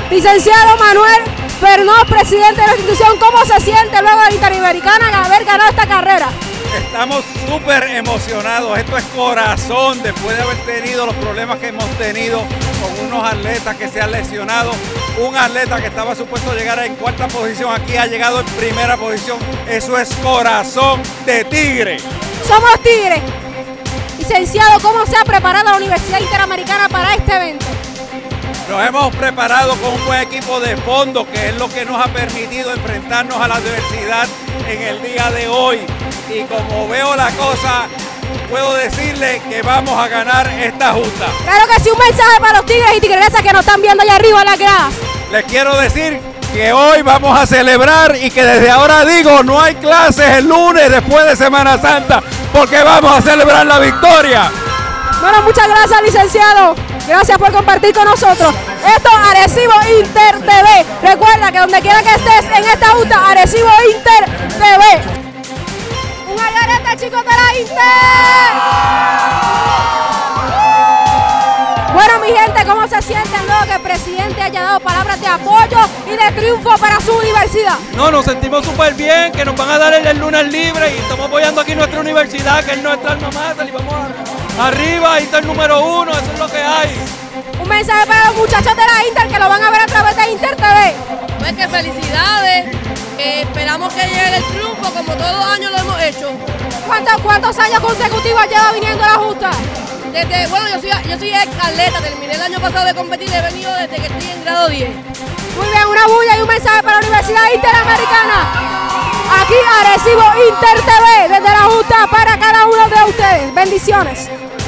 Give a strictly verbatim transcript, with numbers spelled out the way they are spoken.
Licenciado Manuel Fernández, presidente de la institución, ¿cómo se siente luego de Interamericana haber ganado esta carrera? Estamos súper emocionados, esto es corazón, después de haber tenido los problemas que hemos tenido con unos atletas que se han lesionado. Un atleta que estaba supuesto llegar en cuarta posición, aquí ha llegado en primera posición. Eso es corazón de tigre. Somos tigres. Licenciado, ¿cómo se ha preparado la Universidad Interamericana para este evento? Nos hemos preparado con un buen equipo de fondo, que es lo que nos ha permitido enfrentarnos a la adversidad en el día de hoy. Y como veo la cosa, puedo decirle que vamos a ganar esta justa. Claro que sí, un mensaje para los tigres y tigresas que nos están viendo allá arriba en las gradas. Les quiero decir que hoy vamos a celebrar y que desde ahora digo, no hay clases el lunes después de Semana Santa, porque vamos a celebrar la victoria. Bueno, muchas gracias, licenciado. Gracias por compartir con nosotros. Esto es Arecibo Inter T V. Recuerda que donde quiera que estés en esta justa, Arecibo Inter T V. Un algarete, chicos de la Inter. Bueno, mi gente, ¿cómo se sienten luego que el presidente haya dado palabras de apoyo y de triunfo para su universidad? No, nos sentimos súper bien, que nos van a dar el, el lunes libre y estamos apoyando aquí nuestra universidad, que es nuestra alma mater, y vamos a, arriba, Inter número uno, eso es lo que hay. Un mensaje para los muchachos de la Inter que lo van a ver a través de Inter T V. Pues que felicidades, que esperamos que llegue el triunfo como todos los años lo hemos hecho. ¿Cuántos, cuántos años consecutivos lleva viniendo a la justa? Desde, bueno, yo soy, yo soy ex atleta, terminé el año pasado de competir, he venido desde que estoy en grado diez. Muy bien, una bulla y un mensaje para la Universidad Interamericana. Aquí Arecibo Inter T V, desde la justa para cada uno de ustedes. Bendiciones.